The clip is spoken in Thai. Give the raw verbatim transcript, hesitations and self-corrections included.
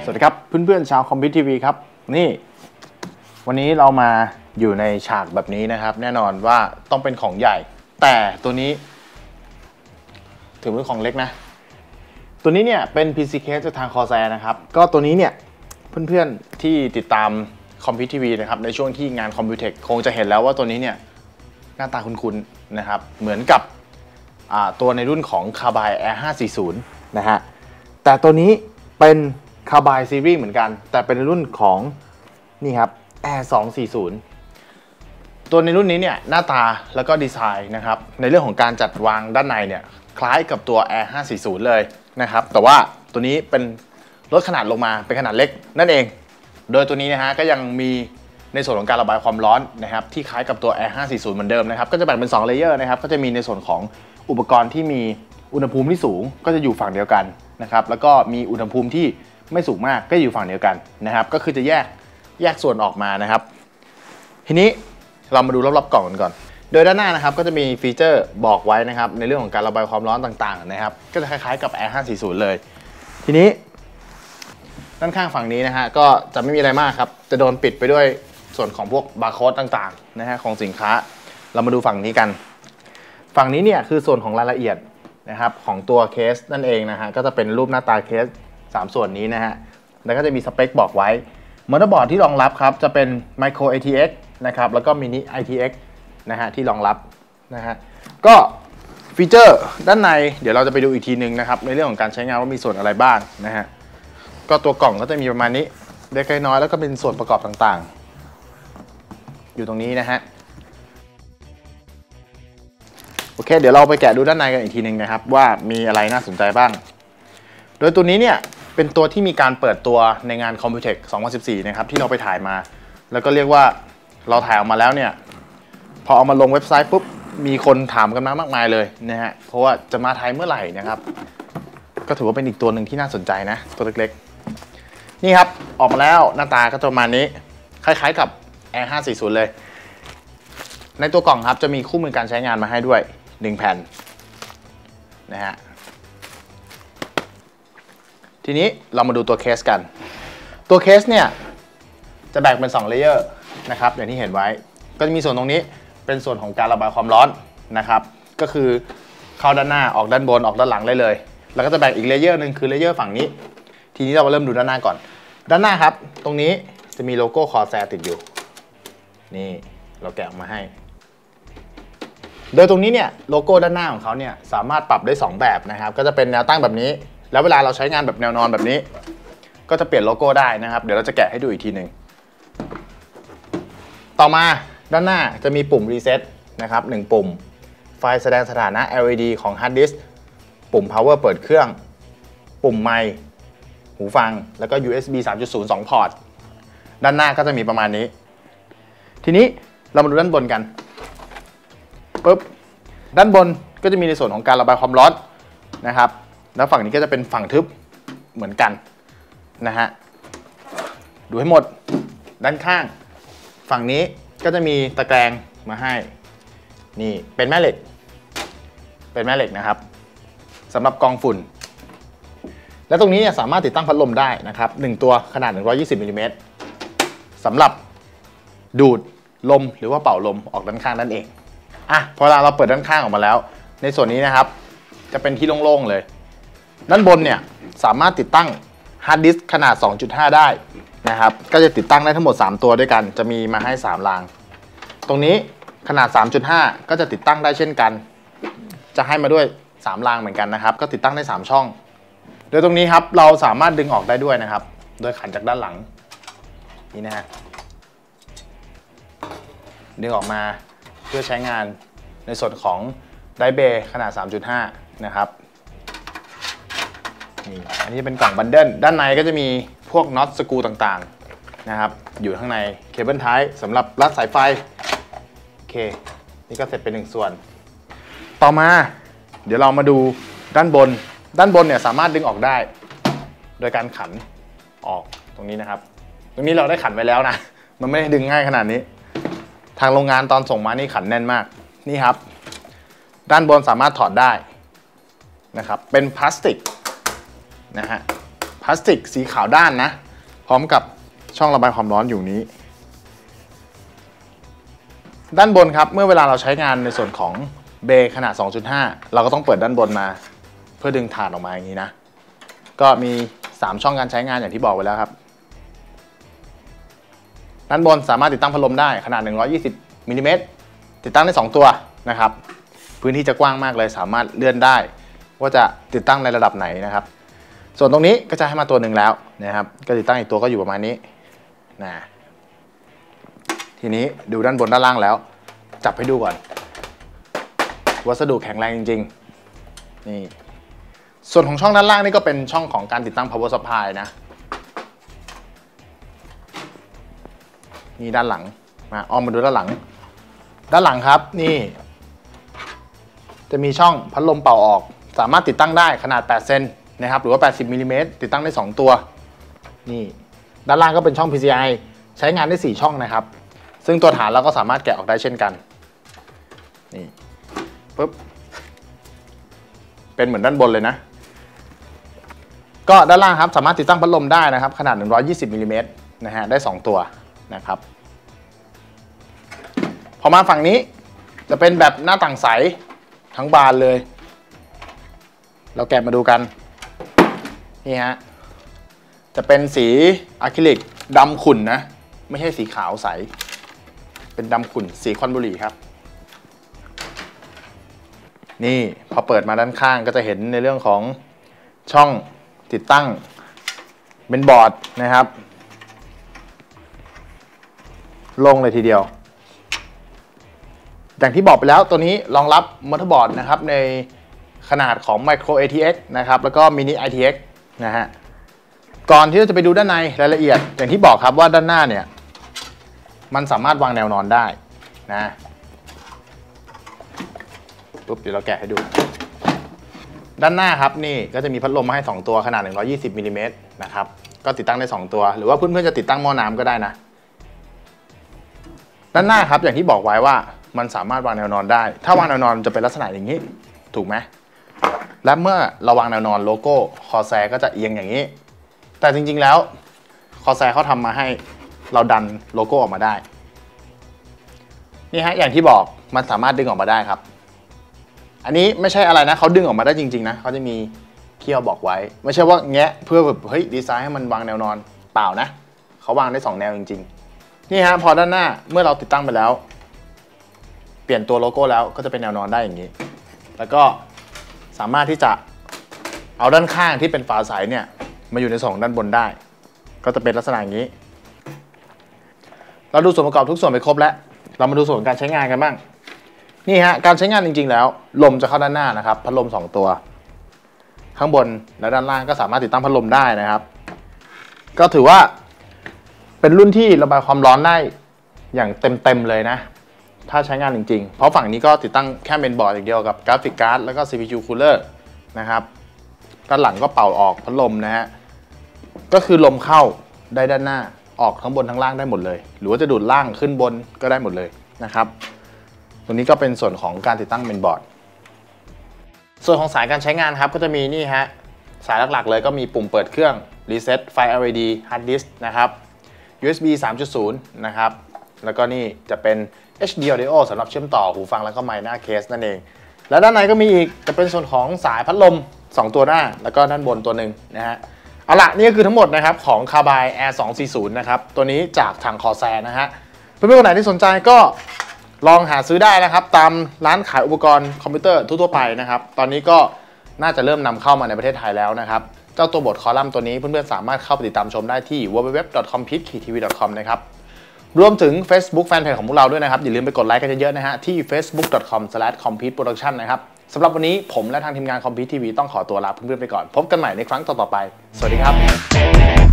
สวัสดีครับเพื่อนๆชาวคอมพิวทีวีครับนี่วันนี้เรามาอยู่ในฉากแบบนี้นะครับแน่นอนว่าต้องเป็นของใหญ่แต่ตัวนี้ถือเป็นของเล็กนะตัวนี้เนี่ยเป็น พี ซี Case จากทาง Corsair นะครับก็ตัวนี้เนี่ยเพื่อนๆที่ติดตามคอมพิวทีวีนะครับในช่วงที่งานคอมพิวเทคคงจะเห็นแล้วว่าตัวนี้เนี่ยหน้าตาคุ้นๆนะครับเหมือนกับตัวในรุ่นของ Carbide แอร์ ห้าสี่ศูนย์นะฮะแต่ตัวนี้เป็นCarbide Series เหมือนกันแต่เป็นรุ่นของนี่ครับ แอร์ สองสี่ศูนย์ตัวในรุ่นนี้เนี่ยหน้าตาแล้วก็ดีไซน์นะครับในเรื่องของการจัดวางด้านในเนี่ยคล้ายกับตัว แอร์ ห้าสี่ศูนย์เลยนะครับแต่ว่าตัวนี้เป็นลดขนาดลงมาเป็นขนาดเล็กนั่นเองโดยตัวนี้นะฮะก็ยังมีในส่วนของการระบายความร้อนนะครับที่คล้ายกับตัว แอร์ ห้าสี่ศูนย์เหมือนเดิมนะครับก็จะแบ่งเป็นสองเลเยอร์นะครับก็จะมีในส่วนของอุปกรณ์ที่มีอุณหภูมิที่สูงก็จะอยู่ฝั่งเดียวกันนะครับแล้วก็มีอุณหภูมิที่ไม่สูงมากก็อยู่ฝั่งเดียวกันนะครับก็คือจะแยกแยกส่วนออกมานะครับทีนี้เรามาดูรอบๆกล่องกันก่อนโดยด้านหน้านะครับก็จะมีฟีเจอร์บอกไว้นะครับในเรื่องของการระบายความร้อนต่างๆนะครับก็จะคล้ายๆกับ แอร์ ห้าสี่ศูนย์เลยทีนี้ด้านข้างฝั่งนี้นะฮะก็จะไม่มีอะไรมากครับจะโดนปิดไปด้วยส่วนของพวกบาร์โค้ดต่างๆนะฮะของสินค้าเรามาดูฝั่งนี้กันฝั่งนี้เนี่ยคือส่วนของรายละเอียดนะครับของตัวเคสนั่นเองนะฮะก็จะเป็นรูปหน้าตาเคสสามส่วนนี้นะฮะแล้วก็จะมีสเปคบอกไว้มอเตอร์บอร์ดที่รองรับครับจะเป็น Micro เอ ที เอ็กซ์ นะครับแล้วก็ Mini ไอ ที เอ็กซ์ นะฮะที่รองรับนะฮะก็ฟีเจอร์ด้านในเดี๋ยวเราจะไปดูอีกทีนึงนะครับในเรื่องของการใช้งานว่ามีส่วนอะไรบ้างนะฮะก็ตัวกล่องก็จะมีประมาณนี้เล็กน้อยแล้วก็เป็นส่วนประกอบต่างๆอยู่ตรงนี้นะฮะโอเคเดี๋ยวเราไปแกะดูด้านในกันอีกทีนึงนะครับว่ามีอะไรน่าสนใจบ้างโดยตัวนี้เนี่ยเป็นตัวที่มีการเปิดตัวในงาน Computex สองพันสิบสี่นะครับที่เราไปถ่ายมาแล้วก็เรียกว่าเราถ่ายออกมาแล้วเนี่ยพอเอามาลงเว็บไซต์ปุ๊บมีคนถามกันมามากมายเลยนะฮะเพราะว่าจะมาไทยเมื่อไหร่นะครับก็ถือว่าเป็นอีกตัวหนึ่งที่น่าสนใจนะตัวเล็กๆนี่ครับออกมาแล้วหน้าตาก็ประมาณนี้คล้ายๆกับ แอร์ ห้าสี่ศูนย์เลยในตัวกล่องครับจะมีคู่มือการใช้งานมาให้ด้วยหนึ่งแผ่นนะฮะทีนี้เรามาดูตัวเคสกันตัวเคสเนี่ยจะแบ่งเป็นสองเลเยอร์นะครับอย่างที่เห็นไว้ก็จะมีส่วนตรงนี้เป็นส่วนของการระบายความร้อนนะครับก็คือเข้าด้านหน้าออกด้านบนออกด้านหลังได้เลยแล้วก็จะแบ่งอีกเลเยอร์หนึ่งคือเลเยอร์ฝั่งนี้ทีนี้เรามาเริ่มดูด้านหน้าก่อนด้านหน้าครับตรงนี้จะมีโลโก้ Corsair ติดอยู่นี่เราแกะออกมาให้โดยตรงนี้เนี่ยโลโก้ด้านหน้าของเขาเนี่ยสามารถปรับได้สองแบบนะครับก็จะเป็นแนวตั้งแบบนี้แล้วเวลาเราใช้งานแบบแนวนอนแบบนี้ก็จะเปลี่ยนโลโก้ได้นะครับเดี๋ยวเราจะแกะให้ดูอีกทีหนึ่งต่อมาด้านหน้าจะมีปุ่มรีเซ็ตนะครับหนึ่งปุ่มไฟแสดงสถานะ แอล อี ดี ของฮาร์ดดิสก์ปุ่ม power เปิดเครื่องปุ่มไมค์หูฟังแล้วก็ ยู เอส บี สามจุดศูนย์ สอง พอร์ตด้านหน้าก็จะมีประมาณนี้ทีนี้เรามาดูด้านบนกันปุ๊บด้านบนก็จะมีในส่วนของการระบายความร้อนนะครับแล้วฝั่งนี้ก็จะเป็นฝั่งทึบเหมือนกันนะฮะดูให้หมดด้านข้างฝั่งนี้ก็จะมีตะแกรงมาให้นี่เป็นแม่เหล็กเป็นแม่เหล็กนะครับสำหรับกรองฝุ่นและตรงนี้เนี่ยสามารถติดตั้งพัดลมได้นะครับหนึ่งตัวขนาดหนึ่งร้อยยี่สิบมิลลิเมตรสำหรับดูดลมหรือว่าเป่าลมออกด้านข้างนั่นเองอ่ะพอเราเปิดด้านข้างออกมาแล้วในส่วนนี้นะครับจะเป็นที่โล่งๆเลยด้านบนเนี่ยสามารถติดตั้งฮาร์ดดิสก์ขนาด สองจุดห้า ได้นะครับก็จะติดตั้งได้ทั้งหมดสามตัวด้วยกันจะมีมาให้สามรางตรงนี้ขนาด สามจุดห้า ก็จะติดตั้งได้เช่นกันจะให้มาด้วยสามรางเหมือนกันนะครับก็ติดตั้งได้สามช่องโดยตรงนี้ครับเราสามารถดึงออกได้ด้วยนะครับโดยขันจากด้านหลังนี่นะฮะดึงออกมาเพื่อใช้งานในส่วนของไดเบย์ขนาด สามจุดห้า นะครับนี่อันนี้เป็นกล่องบันเดิลด้านในก็จะมีพวกน็อตสกรูต่างๆนะครับอยู่ข้างในเคเบิลไทป์สำหรับรัดสายไฟโอเคนี่ก็เสร็จเป็นหนึ่งส่วนต่อมาเดี๋ยวเรามาดูด้านบนด้านบนเนี่ยสามารถดึงออกได้โดยการขันออกตรงนี้นะครับตรงนี้เราได้ขันไว้แล้วนะมันไม่ได้ดึงง่ายขนาดนี้ทางโรงงานตอนส่งมานี่ขันแน่นมากนี่ครับด้านบนสามารถถอดได้นะครับเป็นพลาสติกนะฮะพลาสติกสีขาวด้านนะพร้อมกับช่องระบายความร้อนอยู่นี้ด้านบนครับเมื่อเวลาเราใช้งานในส่วนของเบย์ขนาด สองจุดห้า เราก็ต้องเปิดด้านบนมาเพื่อดึงถ่านออกมาอย่างนี้นะก็มีสามช่องการใช้งานอย่างที่บอกไว้แล้วครับด้านบนสามารถติดตั้งพัดลมได้ขนาดหนึ่งร้อยยี่สิบมิลลิเมตรติดตั้งได้สองตัวนะครับพื้นที่จะกว้างมากเลยสามารถเลื่อนได้ว่าจะติดตั้งในระดับไหนนะครับส่วนตรงนี้ก็จะให้มาตัวหนึ่งแล้วนะครับก็ติดตั้งอีกตัวก็อยู่ประมาณนี้นะทีนี้ดูด้านบนด้านล่างแล้วจับให้ดูก่อนวัสดุแข็งแรงจริงๆนี่ส่วนของช่องด้านล่างนี่ก็เป็นช่องของการติดตั้ง power supply นะนี่ด้านหลังมาอ้อมมาดูด้านหลังด้านหลังครับนี่จะมีช่องพัดลมเป่าออกสามารถติดตั้งได้ขนาดแปดเซนนะครับหรือว่าแปดสิบมิลลิเมตรติดตั้งได้สองตัวนี่ด้านล่างก็เป็นช่อง พี ซี ไอ ใช้งานได้สี่ช่องนะครับซึ่งตัวฐานเราก็สามารถแกะออกได้เช่นกันนี่ปึ๊บเป็นเหมือนด้านบนเลยนะก็ด้านล่างครับสามารถติดตั้งพัดลมได้นะครับขนาดหนึ่งร้อยยี่สิบมิลลิเมตรนะฮะได้สองตัวนะครับพอมาฝั่งนี้จะเป็นแบบหน้าต่างใสทั้งบานเลยเราแกะมาดูกันนี่ฮะจะเป็นสีอะคริลิกดำขุ่นนะไม่ใช่สีขาวใสเป็นดำขุ่นสีควันบุหรี่ครับนี่พอเปิดมาด้านข้างก็จะเห็นในเรื่องของช่องติดตั้งเป็นบอร์ดนะครับลงเลยทีเดียวอย่างที่บอกไปแล้วตัวนี้รองรับมอเตอร์บอร์ดนะครับในขนาดของ Micro เอ ที เอ็กซ์ นะครับแล้วก็ Mini ไอ ที เอ็กซ์ นะฮะก่อนที่เราจะไปดูด้านในรายละเอียดอย่างที่บอกครับว่าด้านหน้าเนี่ยมันสามารถวางแนวนอนได้นะปุ๊บเดี๋ยวเราแกะให้ดูด้านหน้าครับนี่ก็จะมีพัดลมมาให้สองตัวขนาดหนึ่งร้อยยี่สิบมิลลิเมตรนะครับก็ติดตั้งได้สองตัวหรือว่าเพื่อนๆจะติดตั้งหม้อน้ำก็ได้นะด้านหน้าครับอย่างที่บอกไว้ว่ามันสามารถวางแนวนอนได้ถ้าวางแนวนอนจะเป็นลักษณะอย่างนี้ถูกไหมและเมื่อเราวางแนวนอนโลโก้คอแซก็จะเอียงอย่างนี้แต่จริงๆแล้วคอแซเขาทำมาให้เราดันโลโก้ออกมาได้นี่ฮะอย่างที่บอกมันสามารถดึงออกมาได้ครับอันนี้ไม่ใช่อะไรนะเขาดึงออกมาได้จริงๆนะเขาจะมีเขี้ยวบอกไว้ไม่ใช่ว่าแงะเพื่อแบบเฮ้ยดีไซน์ให้มันวางแนวนอนเปล่านะเขาวางได้สองแนวจริงๆนี่ฮะพอด้านหน้าเมื่อเราติดตั้งไปแล้วเปลี่ยนตัวโลโก้แล้วก็จะเป็นแนวนอนได้อย่างนี้แล้วก็สามารถที่จะเอาด้านข้างที่เป็นฝาใสเนี่ยมาอยู่ในส่วนด้านบนได้ก็จะเป็นลักษณะอย่างนี้เราดูส่วนประกอบทุกส่วนไปครบแล้วเรามาดูส่วนการใช้งานกันบ้างนี่ฮะการใช้งานจริงๆแล้วลมจะเข้าด้านหน้านะครับพัดลมสองตัวข้างบนและด้านล่างก็สามารถติดตั้งพัดลมได้นะครับก็ถือว่าเป็นรุ่นที่ระบายความร้อนได้อย่างเต็มๆเลยนะถ้าใช้งานจริงๆเพราะฝั่งนี้ก็ติดตั้งแค่เมนบอร์ดอย่างเดียวกับกราฟิกการ์ดแล้วก็ ซี พี ยู Cooler นะครับด้านหลังก็เป่าออกพัดลมนะฮะก็คือลมเข้าได้ด้านหน้าออกทั้งบนทั้งล่างได้หมดเลยหรือว่าจะดูดล่างขึ้นบนก็ได้หมดเลยนะครับตรงนี้ก็เป็นส่วนของการติดตั้งเมนบอร์ดส่วนของสายการใช้งานครับก็จะมีนี่ฮะสายหลักๆเลยก็มีปุ่มเปิดเครื่อง Reset ไฟ แอล อี ดี Hard Disk นะครับ ยู เอส บี สามจุดศูนย์ นะครับแล้วก็นี่จะเป็น เอช ดี Audio สำหรับเชื่อมต่อหูฟังแล้วก็ไมค์หน้าเคสนั่นเองและด้านในก็มีอีกจะเป็นส่วนของสายพัดลมสองตัวหน้าแล้วก็ด้านบนตัวหนึ่งนะฮะเอาละนี่ก็คือทั้งหมดนะครับของ Carbide แอร์ สองสี่ศูนย์ นะครับตัวนี้จากทางคอแซนะฮะเพื่อนๆคนไหนที่สนใจก็ลองหาซื้อได้นะครับตามร้านขายอุปกรณ์คอมพิวเตอร์ทั่วๆไปนะครับตอนนี้ก็น่าจะเริ่มนำเข้ามาในประเทศไทยแล้วนะครับเจ้าตัวบทคอลัมน์ตัวนี้เพื่อนๆสามารถเข้าไปติดตามชมได้ที่ ดับเบิลยู ดับเบิลยู ดับเบิลยู ดอท คอมพิวที ที วี ดอท คอม นะครับรวมถึง Facebook Fanpage ของพวกเราด้วยนะครับอย่าลืมไปกดไลค์กันเยอะๆนะฮะที่ เฟซบุ๊ก ดอท คอม สแลช คอมพีท โปรดักชั่น นะครับสำหรับวันนี้ผมและทางทีมงาน Compete ที วี ต้องขอตัวลาเพื่อนๆไปก่อนพบกันใหม่ในครั้งต่อๆไปสวัสดีครับ